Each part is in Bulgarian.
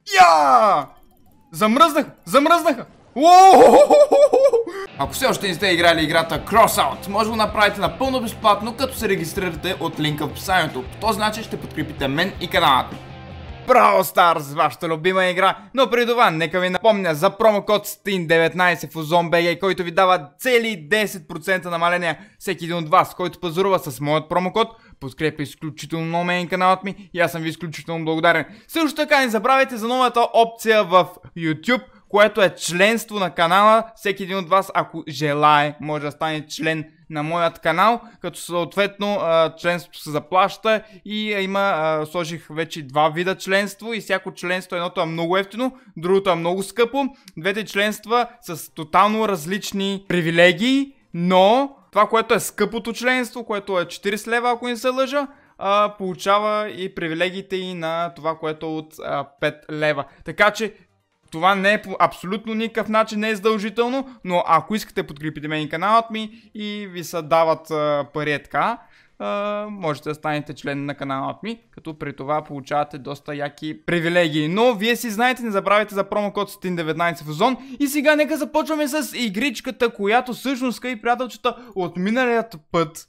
Я! Замръзнаха! Ако все още не сте играли играта Crossout, може да го направите напълно безплатно, като се регистрирате от линка в описанието. По този начин ще подкрепите мен и каналът ми. Brawl Stars, вашата любима игра, но преди това нека ви напомня за промокод STEAM19 в OZONBG, който ви дава цели 10% намаление. Всеки един от вас, който пазарува с моят промокод, подкрепя изключително много мен каналът ми и аз съм ви изключително благодарен. Също така не забравяйте за новата опция в YouTube, което е членство на канала. Всеки един от вас, ако желае, може да стане член на моят канал, като съответно членството се заплаща и сложих вече два вида членство и всяко членство, едното е много ефтино, другото е много скъпо. Двете членства с тотално различни привилегии, но това, което е скъпото членство, което е 40 лева, ако не се лъжа, получава и привилегиите и на това, което е от 5 лева. Така че това не е по абсолютно никакъв начин не е задължително, но ако искате подкрепите мен и каналът ми и ви се дават пари така, можете да станете член на каналът ми, като при това получавате доста яки привилегии. Но вие си знаете, не забравяйте за промокод STEAM19 в Озон. И сега нека започваме с игричката, която всъщност, скъпи приятелчета, от миналият път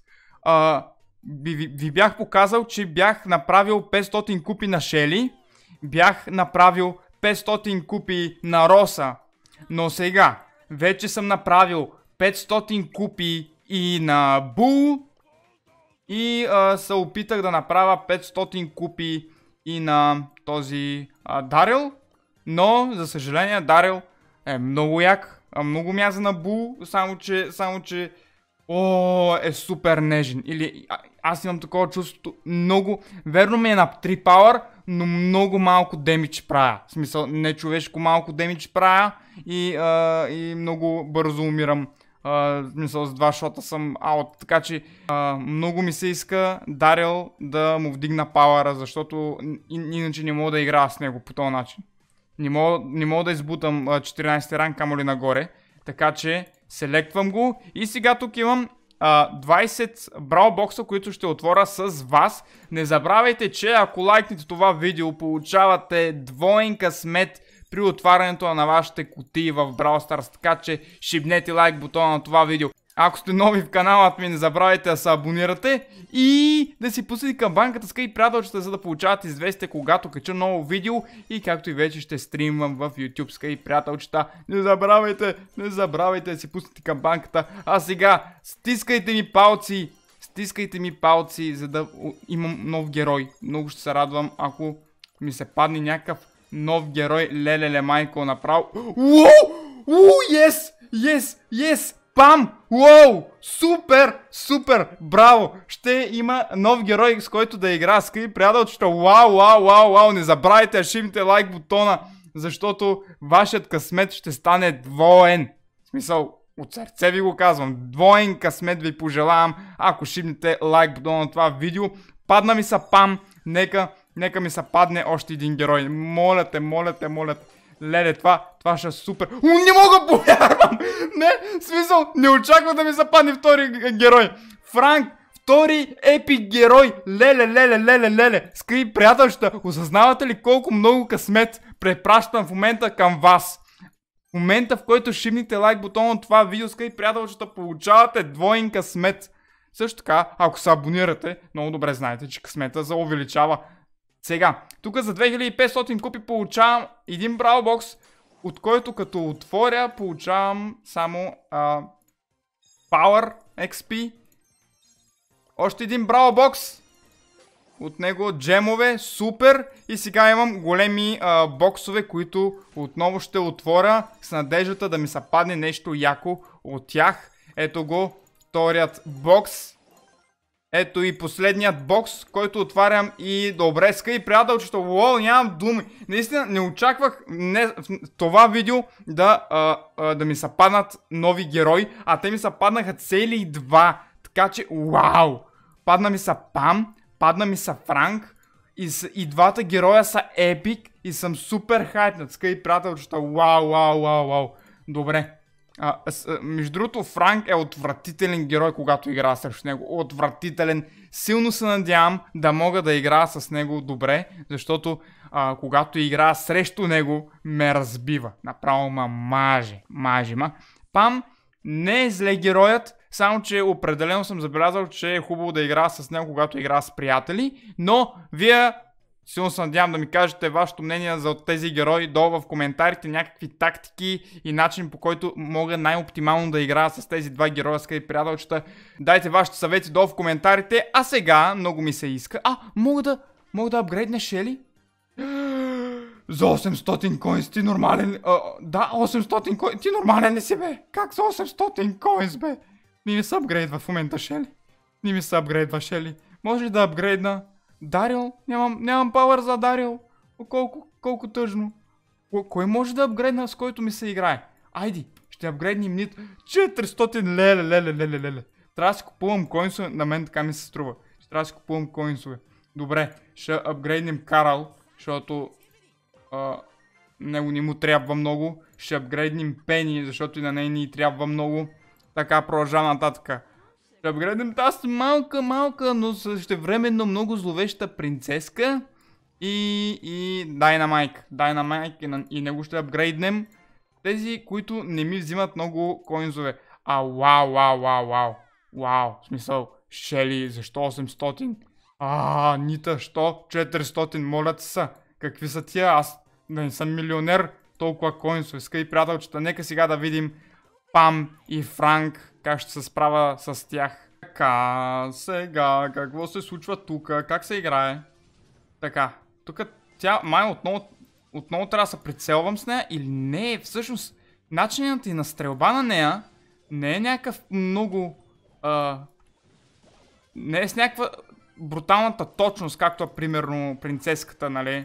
ви бях показал, че бях направил 500 купи на Шели, бях направил 500 купи на Роса, но сега вече съм направил 500 купи и на Бул и се опитах да направя 500 купи и на този Дарил, но за съжаление Дарил е много як, много мяза на Бул, само че е супер нежен. Или аз имам такова чувство, много, верно ми е на 3 пауър, но много малко демидж правя. В смисъл, нечовешко малко демидж правя и много бързо умирам. В смисъл, с 2 шота съм аут. Така че много ми се иска Дарил да му вдигна пауъра, защото иначе не мога да играя с него по този начин. Не мога да избутам 14 ранг, камо ли нагоре. Така че селектвам го и сега тук имам 20 брал бокса, които ще отворя с вас. Не забравяйте, че ако лайкнете това видео, получавате двоен късмет при отварянето на вашите кутии в Brawl Stars. Така че шибнете лайк бутона на това видео. Ако сте нови в каналът ми, не забравяйте да се абонирате и да си пуснете камбанката, скъпи приятелчета, за да получавате известие, когато кача ново видео и както и вече ще стримвам в YouTube, скъпи приятелчета. Не забравяйте да си пуснете камбанката. А сега стискайте ми палци, за да имам нов герой. Много ще се радвам, ако ми се падне някакъв нов герой. Леле майко направо. Yes! Пам! Уоу! Супер! Браво! Ще има нов герой, с който да игра. Скъпи приятелчета, вау! Не забравяйте да шибнете лайк бутона, защото вашият късмет ще стане двоен. В смисъл, от сърце ви го казвам. Двоен късмет ви пожелавам, ако шибнете лайк бутона на това видео. Падна ми са пам. Нека ми се падне още един герой. Моля те. Леле, това ще е супер. Не мога повярвам! Не, смисъл, не очаква да ми западне втори герой. Франк, втори епик герой. Леле. Скъпи приятелчета, осъзнавате ли колко много късмет препращам в момента към вас? В момента, в който шибните лайк бутона на това видео, скъпи приятелчета, получавате двоен късмет. Също така, ако се абонирате, много добре знаете, че късмета се увеличава. Сега, тук за 2500 купи получавам един брал бокс, от който като отворя получавам само Power XP. Още един брал бокс, от него джемове, супер. И сега имам големи боксове, които отново ще отворя с надеждата да ми се падне нещо яко от тях. Ето го, вторият бокс. Ето и последният бокс, който отварям и добре, скъпи приятелчета, нямам думи. Наистина не очаквах в това видео да ми се паднат нови герои, а те ми се паднаха цели два. Така че, вау! Падна ми са Пам, падна ми са Франк и двата героя са епик и съм супер хайпнат, скъпи приятелчета, вау! Добре. Между другото, Франк е отвратителен герой, когато играя срещу него. Отвратителен. Силно се надявам да мога да играя с него добре, защото когато играя срещу него, ме разбива. Направо маже. Пам не е зле героят, само че определено съм забелязал, че е хубаво да играя с него, когато играя с приятели, но вие силно се надявам да ми кажете вашето мнение за тези герои долу в коментарите, някакви тактики и начин, по който мога най-оптимално да играя с тези два героя, скъпи приятелчета. Дайте вашите съвети долу в коментарите, а сега много ми се иска. Мога да апгрейдна Шели? За 800 коинс ти нормален... да, 800 коинс, ти нормален ли си, бе? Как за 800 коинс, бе? Не ми се апгрейдва в момента Шели. Може ли да апгрейдна Дарил? Нямам пауър за Дарил. Колко тъжно. Кой може да апгрейдна, с който ми се играе? Айди, ще апгрейднем нит 400 леле. Трябва да си купувам коинсове, на мен така ми се струва. Ще трябва да си купувам коинсове. Добре, ще апгрейднем Карл, защото него не му трябва много. Ще апгрейднем Пени, защото и на нея ни трябва много. Така продължава нататък. Ще апгрейднем тази малка, но същевременно много зловеща принцеска. И Дайнамайк и него ще апгрейднем. Тези, които не ми взимат много коинзове. Вау. В смисъл, Шели, защо 800? Нита, що 400, моля ти са. Какви са тия? Аз да не съм милионер, толкова коинсове. Скъпи приятелчета, нека сега да видим Пам и Франк как ще се справя с тях. Така, сега, какво се случва тук? Как се играе? Така, тук тя май отново трябва да се прицелвам с нея или не? Всъщност, начинът и на стрелба на нея не е някакъв много... не е с някаква бруталната точност, както е примерно принцеската, нали?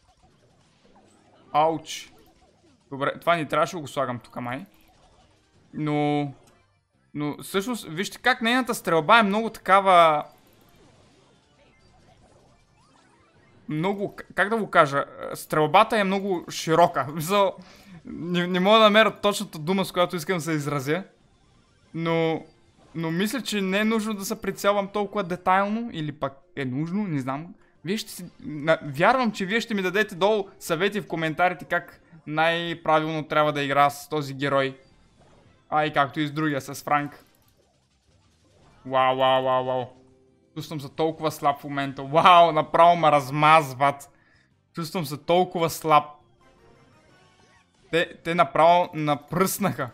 Ауч. Добре, това не трябваше да го слагам тук май. Но всъщност, вижте как нейната стрелба е много такава... Много, как да го кажа, стрелбата е много широка. Не мога да намеря точната дума, с която искам да се изразя. Но мисля, че не е нужно да се прицелвам толкова детайлно. Или пък е нужно, не знам. Вярвам, че вие ще ми дадете долу съвети в коментарите как най-правилно трябва да игра с този герой. И както и с другия, с Франк. Вау. Чувствам се толкова слаб в момента. Вау, направо ме размазват. Чувствам се толкова слаб. Те направо напръснаха.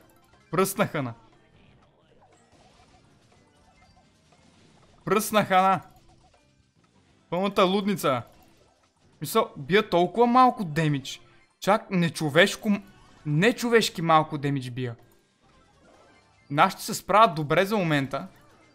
Пръснаха на. Пълната лудница. Мисъл, бия толкова малко демидж. Чак нечовешки малко демидж бия. Нашите се справят добре за момента.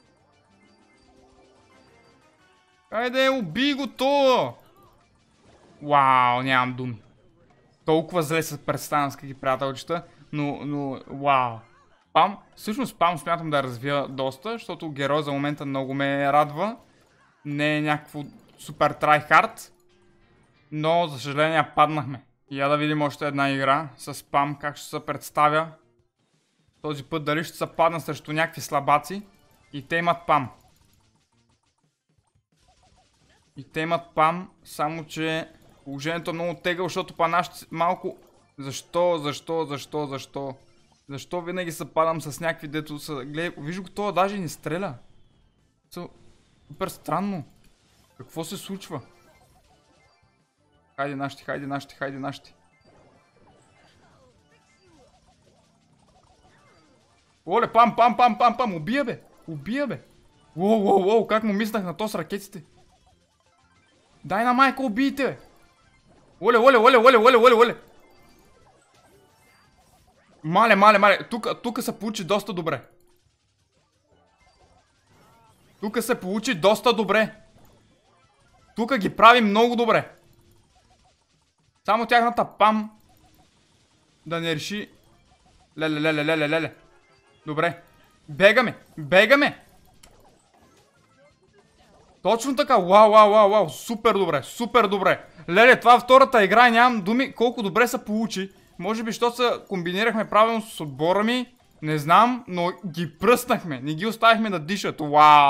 Хайде, убий го то! Вау, нямам думи. Толкова зле се представям, скъпи приятелчета, но вау. Всъщност Пам смятам да развия доста, защото герой за момента много ме радва. Не е някакво супер трайхард, но за съжаление паднахме. Я да видим още една игра с Пам, как ще се представя. Този път дали ще се падна срещу някакви слабаци. И те имат Пам. Само че положението е много тегъл, защото нашите малко... Защо? Защо винаги се падам с някакви дето са... Гледай, виж го, това даже не стреля. Супер странно. Какво се случва? Хайде нашите. Оле, Пам, убия бе. Уоу, как му мислях на то с ракетите. Дай на майка, убийте бе. Оле. Мале. Тук се получи доста добре. Тук ги прави много добре. Само тяхната Пам да не реши. Леле. Добре. Бегаме. Точно така. Вау. Супер добре. Леле, това втората игра, нямам думи колко добре се получи. Може би, защото се комбинирахме правилно с отбора ми. Не знам, но ги пръснахме. Не ги оставихме да дишат.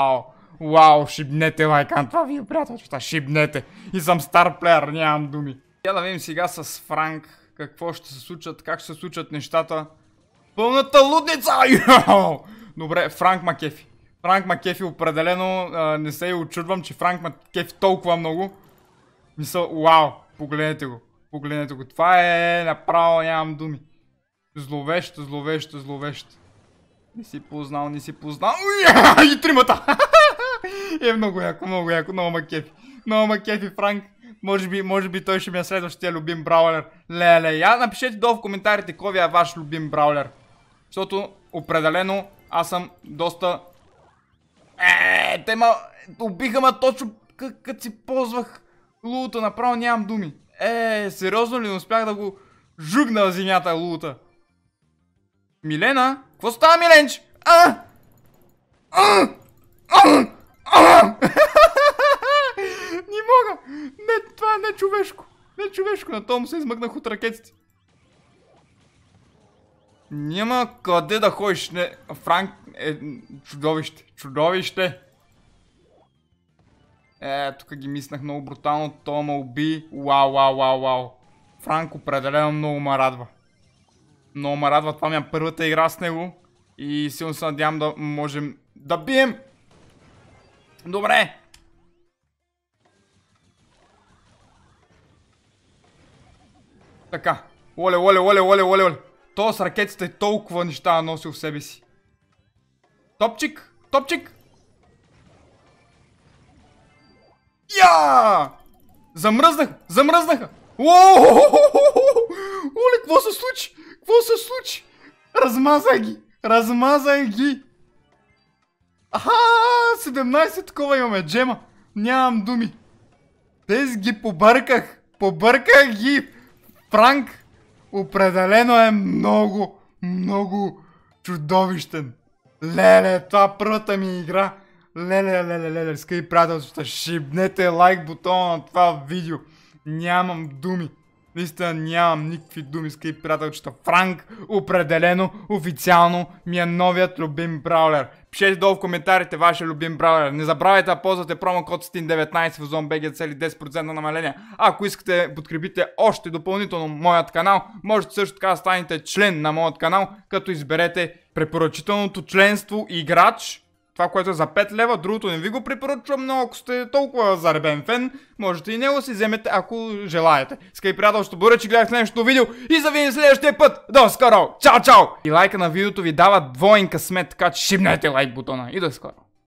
Вау, шибнете лайкан. Това ви е приятелчета, шибнете. И съм стар плеер, нямам думи. Я да видим сега с Франк какво ще се случат, как ще се случат нещата. Пълната лудница! Добре, Франк Макефи. Франк Макефи определено не се и очудвам, че Франк Макефи толкова много. Мисъл, вау, погледнете го. Погледнете го. Това е направо, нямам думи. Зловещо, зловещо, зловещо. Не си познал, не си познал. И тримата! Е много яко, много яко. Много макефи. Много макефи, Франк. Може би той ще ми е следващия любим браулер. Леле, я напишете долу в коментарите кой ви е ваш любим браулер. Защото определено аз съм доста... те ма убиха ма точно като си ползвах лута. Направо нямам думи. Сериозно ли не успях да го жугна в земята лута? Милена? Какво става, Миленч? Не мога! Не, това не е човешко. Не е човешко, на това му се измъкнах от ракетите. Няма къде да ходиш. Не, Франк е чудовище. Чудовище. Тук ги мислях много брутално. Това ме уби. Вау. Франк определено много ме радва. Много ме радва. Това ми е първата игра с него. И силно се надявам да можем да бием. Добре. Така. Оле. То с ракетите е толкова неща носил в себе си. Топчик. Я! Замръзнаха. Оле, какво се случи? Размазах ги. 17 такова имаме, джема. Нямам думи. Тези ги побърках ги. Франк определено е много чудовищен. Леле, това първата ми игра. Леле, скъпи приятелствата, шибнете лайк бутона на това видео. Нямам думи. Наистина нямам никакви думи, скъпи приятелчета. Франк определено, официално ми е новият любим браулер. Пишете долу в коментарите вашия любим браулер. Не забравяйте да ползвате промокод STEAM19 в ZoneBG цели 10% намаление. Ако искате да подкрепите още допълнително моят канал, можете също така да станете член на моят канал, като изберете препоръчителното членство играч. Това, което е за 5 лева, другото не ви го препоръчвам, но ако сте толкова заребен фен, можете и него да си вземете, ако желаете. Скъпи приятел, ще бъде, че гледах следващото видео и за видим следващия път. До скоро! Чао! И лайка на видеото ви дава двоен късмет, така че шибнете лайк бутона и до скоро!